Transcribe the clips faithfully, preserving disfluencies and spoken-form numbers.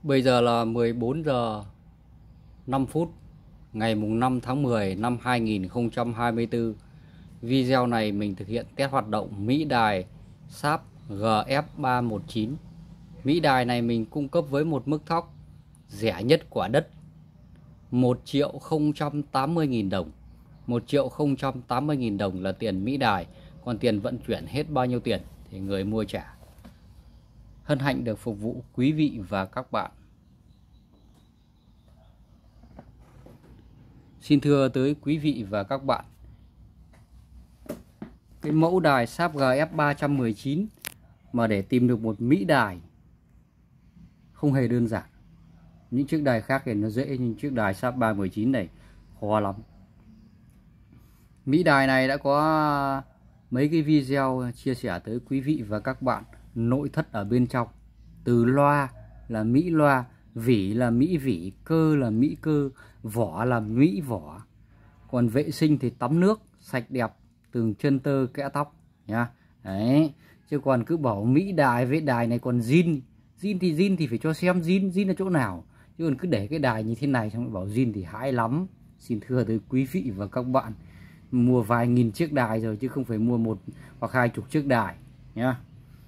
Bây giờ là mười bốn giờ năm phút ngày mùng năm tháng mười năm hai nghìn không trăm hai mươi tư. Video này mình thực hiện test hoạt động Mỹ Đài Sharp G F ba một chín. Mỹ Đài này mình cung cấp với một mức thóc rẻ nhất quả đất, một triệu không trăm tám mươi nghìn đồng. một triệu không trăm tám mươi nghìn đồng là tiền Mỹ Đài, còn tiền vận chuyển hết bao nhiêu tiền thì người mua trả. Hân hạnh được phục vụ quý vị và các bạn. Xin thưa tới quý vị và các bạn, cái mẫu đài Sharp G F ba một chín mà để tìm được một Mỹ Đài không hề đơn giản. Những chiếc đài khác thì nó dễ, nhưng chiếc đài Sharp ba một chín này khó lắm. Mỹ Đài này đã có mấy cái video chia sẻ tới quý vị và các bạn nội thất ở bên trong. Từ loa là Mỹ loa, vỉ là Mỹ vỉ, cơ là Mỹ cơ, vỏ là Mỹ vỏ. Còn vệ sinh thì tắm nước sạch đẹp, từng chân tơ kẽ tóc nha. Đấy, chứ còn cứ bảo Mỹ Đài với đài này còn zin. Zin thì zin thì phải cho xem zin, zin ở chỗ nào. Chứ còn cứ để cái đài như thế này xong lại bảo zin thì hãi lắm. Xin thưa tới quý vị và các bạn, mua vài nghìn chiếc đài rồi chứ không phải mua một hoặc hai chục chiếc đài nhá.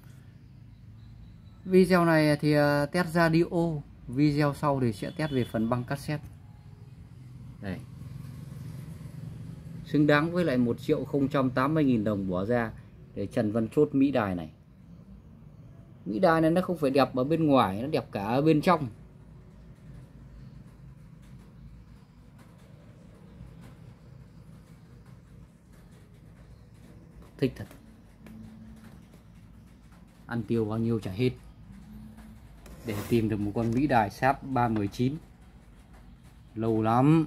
Video này thì test radio, video sau thì sẽ test về phần băng cassette. Đây, xứng đáng với lại một triệu không trăm tám mươi nghìn đồng bỏ ra để Trần Văn Chốt Mỹ Đài này. Mỹ Đài này nó không phải đẹp ở bên ngoài, nó đẹp cả ở bên trong. Thích thật. Ăn tiêu bao nhiêu chả hết để tìm được một con Mỹ Đài Sharp ba một chín. Lâu lắm.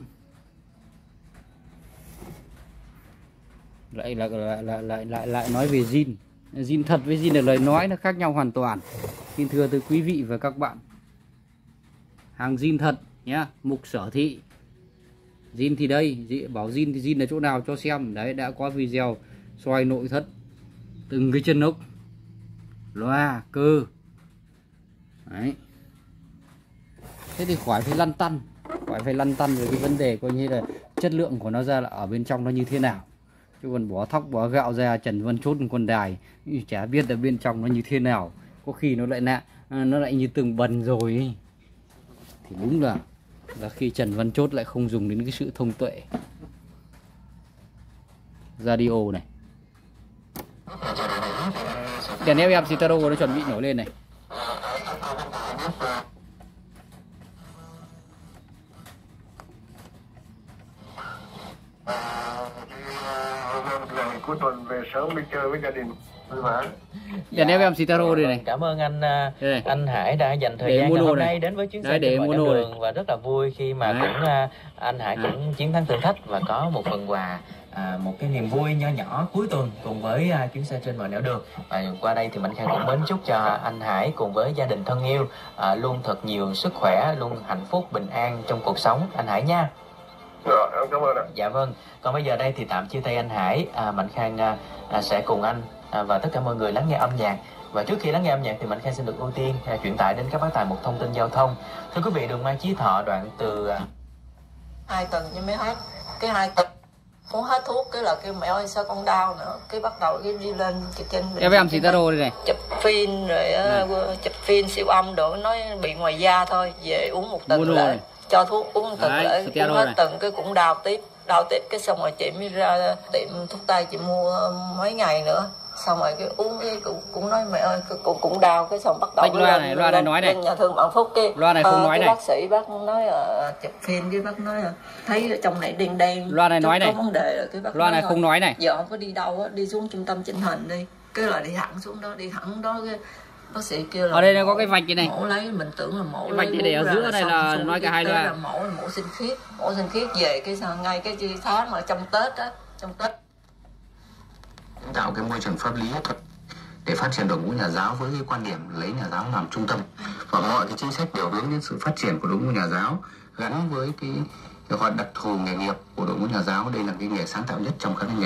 Lại lại lại lại lại lại, lại nói về zin. Zin thật với zin là lời nói nó khác nhau hoàn toàn. Xin thưa tới quý vị và các bạn, hàng zin thật nhá, Mục Sở Thị. Zin thì đây, bảo zin thì zin là chỗ nào cho xem. Đấy, đã có video xoay nội thất từng cái chân ốc, loa, cơ. Đấy. Thế thì khỏi phải lăn tăn, khỏi phải lăn tăn về cái vấn đề coi như là chất lượng của nó ra là ở bên trong nó như thế nào. Chứ còn bỏ thóc bỏ gạo ra Trần Văn Chốt con đài chả biết là bên trong nó như thế nào. Có khi nó lại nạ, nó lại như từng bần rồi ấy. Thì đúng là là khi Trần Văn Chốt lại không dùng đến cái sự thông tuệ. Radio này, đèn ép em Citaro nó chuẩn bị nổi lên này. Cuối tuần về sớm đi chơi với gia đình. Đèn ép em Citaro đây này. Cảm ơn anh đây. Anh Hải đã dành thời để gian ngày hôm này. nay đến với chuyến xe để trên đường này. Và rất là vui khi mà Đấy. cũng anh Hải Đấy. cũng chiến thắng thử thách và có một phần quà, à, một cái niềm vui nho nhỏ cuối tuần cùng với à, chuyến xe trên mọi nẻo đường. Và qua đây thì Mạnh Khang cũng mến chúc cho anh Hải cùng với gia đình thân yêu à, luôn thật nhiều sức khỏe, luôn hạnh phúc bình an trong cuộc sống anh Hải nha. Rồi, em cảm ơn ạ. Dạ vâng. Còn bây giờ đây thì tạm chia tay anh Hải, à, Mạnh Khang à, à, sẽ cùng anh à, và tất cả mọi người lắng nghe âm nhạc. Và trước khi lắng nghe âm nhạc thì Mạnh Khang xin được ưu tiên à, chuyển tải đến các bác tài một thông tin giao thông. Thưa quý vị, đường Mai Chí Thọ đoạn từ à... hai tuần như mới hết, cái hai tuần cũng hết thuốc, cái là kêu mẹ ơi sao con đau nữa, cái bắt đầu cái đi lên trên em em Citaro đây này, chụp phim rồi uh, chụp phim siêu âm đồ, nói bị ngoài da thôi, về uống một tuần lại cho thuốc uống một tuần lại uống hết tuần cái cũng đau tiếp đau tiếp cái xong rồi chị mới ra tiệm thuốc tây chị mua mấy ngày nữa, xong rồi cái uống cái cũng, cũng nói mẹ ơi cũng cũng đau, cái xong bắt đầu cái loa này loa này nói này, nhà thương Bạn Phúc kia loa này không ờ, nói này, bác sĩ bác nói uh, chụp phim với bác nói uh, thấy ở trong này đen đen, loa này nói này, có vấn đề rồi cái bác loa này không nói này, giờ không có đi đâu á, đi xuống trung tâm chỉnh hình đi, cái là đi thẳng xuống đó, đi thẳng đó cái bác sĩ kêu là ở đây nó có cái vạch gì này, mổ lấy, mình tưởng là mổ cái vạch để ở giữa này là nói cả hai loa, là mổ là mổ sinh khiết, mổ sinh khiết về cái ngay cái chi tháng mà trong Tết á, trong Tết tạo cái môi trường pháp lý để phát triển đội ngũ nhà giáo với cái quan điểm lấy nhà giáo làm trung tâm, và mọi cái chính sách đều hướng đến sự phát triển của đội ngũ nhà giáo gắn với cái gọi đặc thù nghề nghiệp của đội ngũ nhà giáo. Đây là cái nghề sáng tạo nhất trong các cái nghề.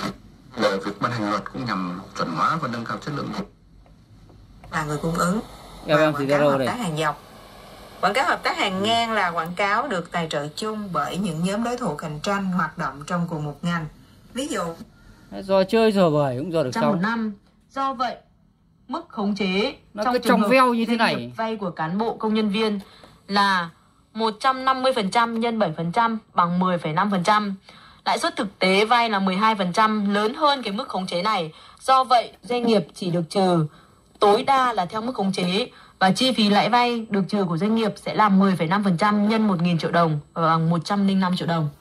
Lời việc ban hành luật cũng nhằm chuẩn hóa và nâng cao chất lượng. Là người cung ứng và quảng cáo hợp tác hàng dọc. Quảng cáo hợp tác hàng ngang là quảng cáo được tài trợ chung bởi những nhóm đối thủ cạnh tranh hoạt động trong cùng một ngành. Ví dụ, do chơi giờ bời cũng giờ được trong xong. một năm. Do vậy, mức khống chế nó trong cứ trường trong hợp veo như thế này vay của cán bộ công nhân viên là một trăm năm mươi phần trăm nhân bảy phần trăm bằng mười phẩy năm phần trăm. Lãi suất thực tế vay là mười hai phần trăm, lớn hơn cái mức khống chế này. Do vậy, doanh nghiệp chỉ được trừ tối đa là theo mức khống chế, và chi phí lãi vay được trừ của doanh nghiệp sẽ là mười phẩy năm phần trăm nhân một nghìn triệu đồng bằng một trăm lẻ năm triệu đồng.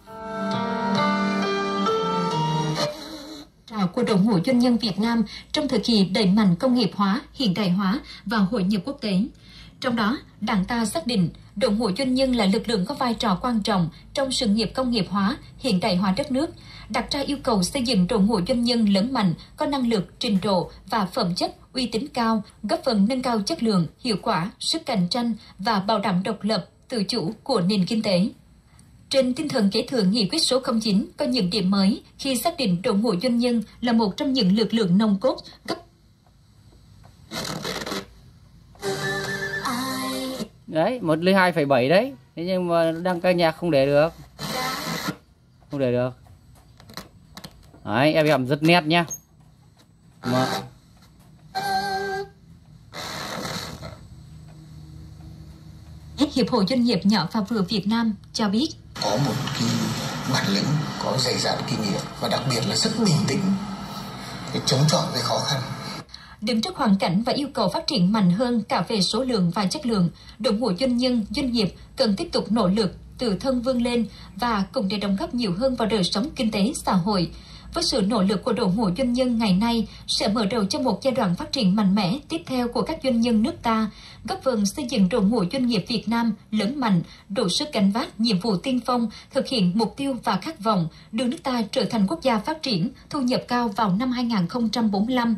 Của Đội Ngũ Doanh nhân Việt Nam trong thời kỳ đẩy mạnh công nghiệp hóa, hiện đại hóa và hội nhập quốc tế. Trong đó, Đảng ta xác định Đội ngũ doanh nhân là lực lượng có vai trò quan trọng trong sự nghiệp công nghiệp hóa, hiện đại hóa đất nước, đặt ra yêu cầu xây dựng đội ngũ doanh nhân lớn mạnh, có năng lực, trình độ và phẩm chất, uy tín cao, góp phần nâng cao chất lượng, hiệu quả, sức cạnh tranh và bảo đảm độc lập, tự chủ của nền kinh tế. Trên tinh thần kế thừa nghị quyết số không chín có những điểm mới khi xác định đội ngũ doanh nhân là một trong những lực lượng nòng cốt cấp. Đấy, một lẻ hai phẩy bảy đấy. Thế nhưng mà đăng ca nhạc không để được. Không để được. Đấy, em em rất nét nhá. Mà Hiệp hội Doanh nghiệp nhỏ và vừa Việt Nam cho biết có một cái bản lĩnh, có dày dạn kinh nghiệm và đặc biệt là rất bình tĩnh để chống chọi với khó khăn. Đứng trước hoàn cảnh và yêu cầu phát triển mạnh hơn cả về số lượng và chất lượng, đội ngũ doanh nhân, doanh nghiệp cần tiếp tục nỗ lực tự thân vươn lên và cùng để đóng góp nhiều hơn vào đời sống kinh tế xã hội. Với sự nỗ lực của đội ngũ doanh nhân ngày nay sẽ mở đầu cho một giai đoạn phát triển mạnh mẽ tiếp theo của các doanh nhân nước ta, góp phần xây dựng đội ngũ doanh nghiệp Việt Nam lớn mạnh, đủ sức gánh vác nhiệm vụ tiên phong, thực hiện mục tiêu và khát vọng đưa nước ta trở thành quốc gia phát triển, thu nhập cao vào năm hai nghìn không trăm bốn mươi lăm.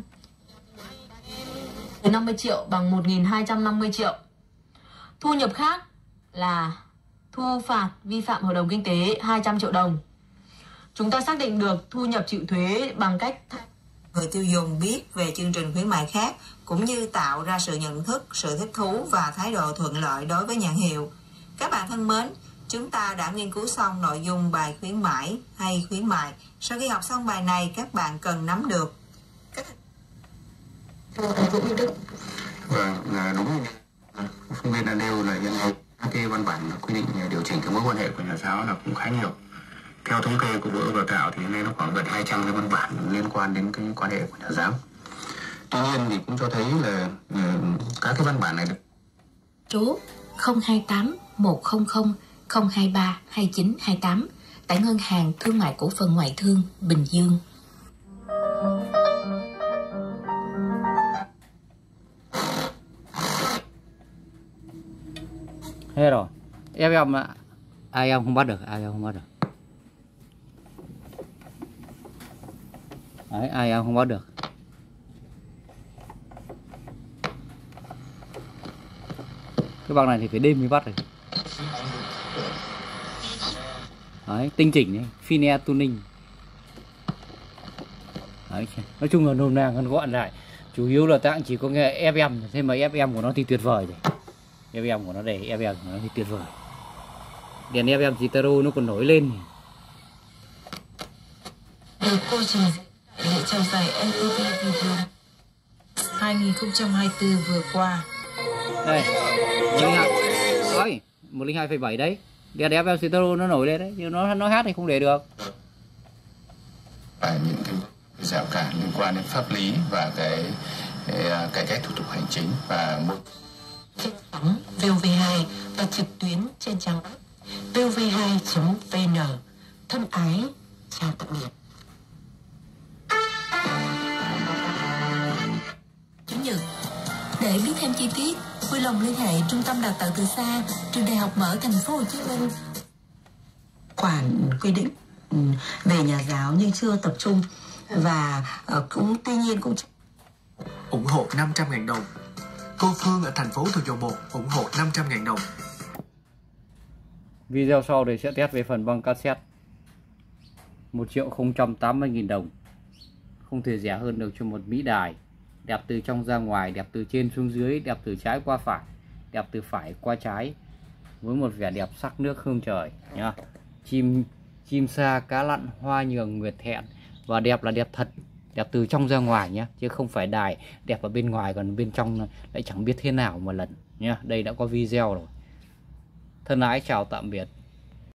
năm mươi triệu bằng một nghìn hai trăm năm mươi triệu. Thu nhập khác là thu phạt vi phạm hợp đồng kinh tế hai trăm triệu đồng. Chúng ta xác định được thu nhập chịu thuế bằng cách người tiêu dùng biết về chương trình khuyến mại khác, cũng như tạo ra sự nhận thức, sự thích thú và thái độ thuận lợi đối với nhãn hiệu. Các bạn thân mến, chúng ta đã nghiên cứu xong nội dung bài khuyến mãi hay khuyến mại. Sau khi học xong bài này, các bạn cần nắm được Vâng, đúng như phóng viên đã nêu là hiện nay các cái văn bản quy định điều chỉnh cái mối quan hệ của nhà giáo là cũng khá nhiều. Theo thống kê của Bộ Đào tạo thì hiện nay nó khoảng gần hai trăm cái văn bản liên quan đến cái quan hệ của nhà giáo. Tuy nhiên thì cũng cho thấy là uh, các cái văn bản này được số không hai tám một không không không hai ba hai chín hai tám tại Ngân hàng Thương mại Cổ phần Ngoại thương Bình Dương. Thế rồi. Em em ai em không bắt được, ai em không bắt được. Đấy, ai em không bắt được. Cái bằng này thì phải đêm mới bắt được. Đấy, tinh chỉnh đấy, fine tuning. Đấy, nói chung là nôm na ngắn gọn lại. Chủ yếu là ta chỉ có nghe ép em, thế mà ép em của nó thì tuyệt vời rồi. ép em của nó để ép em của nó thì tuyệt vời. Đèn ép em Gitaro nó còn nổi lên. Được cô trình hệ trao giải en tê vê Video hai không hai tư vừa qua. Đây, một không hai phẩy bảy đấy. Đèn ép em Gitaro nó nổi lên đấy, nhưng nó nó hát thì không để được. Và những cái rào cản liên quan đến pháp lý và cái, cái cải cách thủ tục hành chính và một trên sóng vê o vê hai và trực tuyến trên trang web vê o vê hai chấm vê en. Thân ái chào tạm biệt. Chủ nhật. Để biết thêm chi tiết, vui lòng liên hệ Trung tâm Đào tạo từ xa, Trường Đại học Mở Thành phố Hồ Chí Minh. Khoản quy định về nhà giáo nhưng chưa tập trung và uh, cũng tuy nhiên cũng ủng hộ năm trăm nghìn đồng. Cô Phương ở thành phố Thủ Dầu Một ủng hộ năm trăm nghìn đồng. Video sau đây sẽ test về phần băng cassette. một triệu không trăm tám mươi nghìn đồng. Không thể rẻ hơn được cho một Mỹ Đài. đẹp từ trong ra ngoài, đẹp từ trên xuống dưới, đẹp từ trái qua phải, đẹp từ phải qua trái, với một vẻ đẹp sắc nước hương trời nhá. Chim chim sa cá lặn, hoa nhường nguyệt thẹn, và đẹp là đẹp thật, đẹp từ trong ra ngoài nhé, chứ không phải đài đẹp ở bên ngoài còn bên trong lại chẳng biết thế nào một lần nhá. Đây đã có video rồi. Thân ái chào tạm biệt.